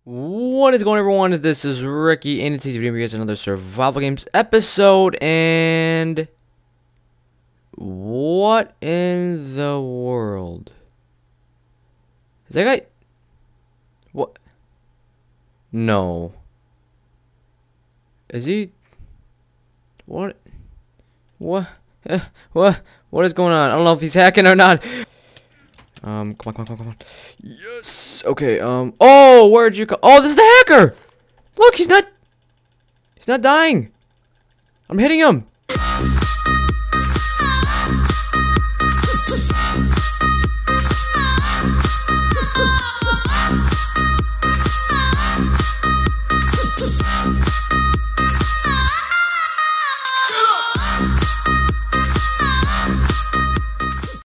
What is going on, everyone? This is Ricky, and today's video is another survival games episode. And what in the world is that guy? What? No. Is he? What? What? What is going on? I don't know if he's hacking or not. Come on. Yes. Okay. Oh, where'd you go? Oh, this is the hacker. Look, he's not dying. I'm hitting him.